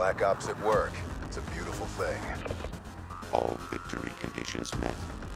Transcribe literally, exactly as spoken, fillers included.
Black Ops at work. It's a beautiful thing. All victory conditions met.